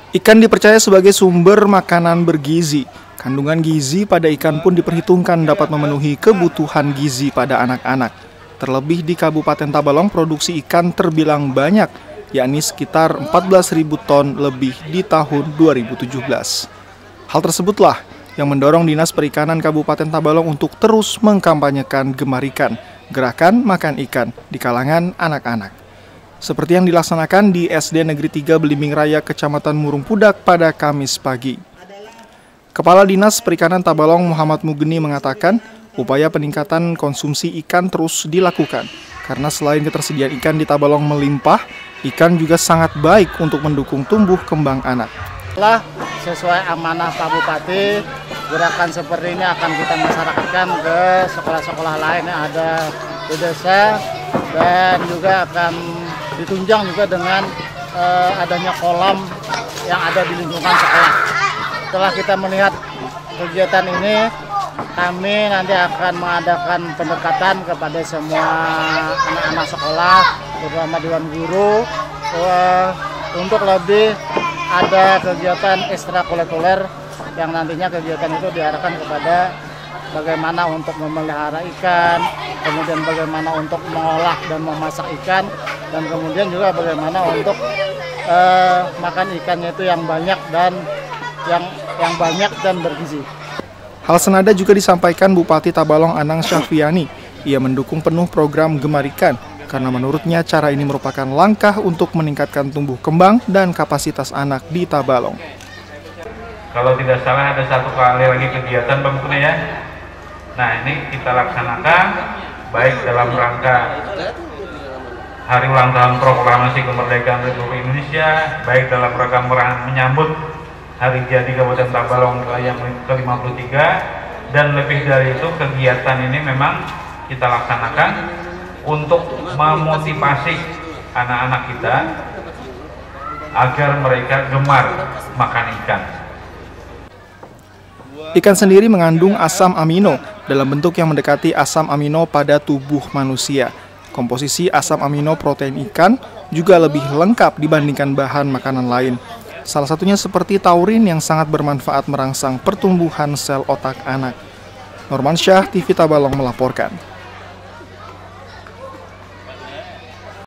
Ikan dipercaya sebagai sumber makanan bergizi. Kandungan gizi pada ikan pun diperhitungkan dapat memenuhi kebutuhan gizi pada anak-anak. Terlebih di Kabupaten Tabalong, produksi ikan terbilang banyak, yakni sekitar 14.000 ton lebih di tahun 2017. Hal tersebutlah yang mendorong Dinas Perikanan Kabupaten Tabalong untuk terus mengkampanyekan Gemar Ikan, gerakan makan ikan di kalangan anak-anak. Seperti yang dilaksanakan di SD Negeri 3 Belimbing Raya, Kecamatan Murung Pudak pada Kamis pagi. Kepala Dinas Perikanan Tabalong Muhammad Mugeni mengatakan, upaya peningkatan konsumsi ikan terus dilakukan, karena selain ketersediaan ikan di Tabalong melimpah, ikan juga sangat baik untuk mendukung tumbuh kembang anak. Sesuai amanah Pak Bupati, gerakan seperti ini akan kita masyarakatkan ke sekolah-sekolah lain yang ada di desa, dan juga akan ditunjang juga dengan adanya kolam yang ada di lingkungan sekolah. Setelah kita melihat kegiatan ini, kami nanti akan mengadakan pendekatan kepada semua anak-anak sekolah, terutama Dewan Guru, untuk lebih ada kegiatan ekstrakurikuler yang nantinya kegiatan itu diarahkan kepada bagaimana untuk memelihara ikan, kemudian bagaimana untuk mengolah dan memasak ikan, dan kemudian juga bagaimana untuk makan ikannya itu yang banyak dan yang banyak dan bergizi. Hal senada juga disampaikan Bupati Tabalong Anang Syahfiani. Ia mendukung penuh program Gemar Ikan karena menurutnya cara ini merupakan langkah untuk meningkatkan tumbuh kembang dan kapasitas anak di Tabalong. Kalau tidak salah ada satu kali lagi kegiatan Pak Mukne ya. Nah, ini kita laksanakan baik dalam rangka Hari Ulang Tahun Proklamasi Kemerdekaan Republik Indonesia, baik dalam rangka menyambut Hari Jadi Kabupaten Tabalong yang ke-53, dan lebih dari itu kegiatan ini memang kita laksanakan untuk memotivasi anak-anak kita agar mereka gemar makan ikan. Ikan sendiri mengandung asam amino dalam bentuk yang mendekati asam amino pada tubuh manusia. Komposisi asam amino protein ikan juga lebih lengkap dibandingkan bahan makanan lain. Salah satunya seperti taurin yang sangat bermanfaat merangsang pertumbuhan sel otak anak. Norman Syah, TV Tabalong melaporkan.